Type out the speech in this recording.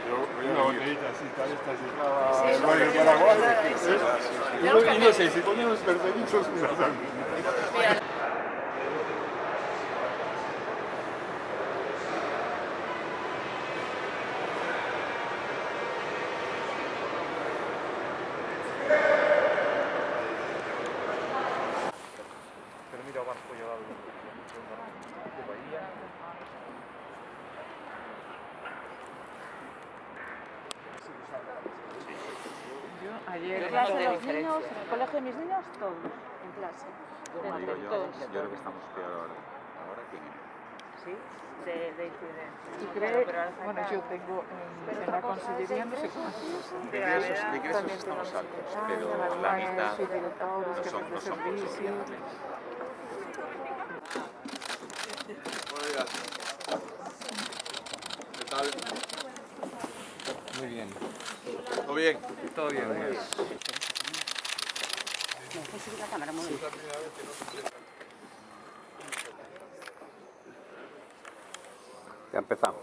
Una botellita así, tal, esta llegaba al barrio Paraguay. Y no sé, si ponían los cartelitos, una Pero mira o barco llevado de Bahía. Yo ayer En clase de los niños, en el colegio de mis niños, todos en clase. Yo creo que estamos peor ahora que en Sí, de incidencia. ¿Tú crees? Bueno, yo tengo en la consellería no sé cómo de ingresos estamos altos, pero la mitad no son por eso. Buenos días. ¿Qué tal? Muy bien. ¿Todo bien? Todo bien. La cámara muy bien. Ya empezamos.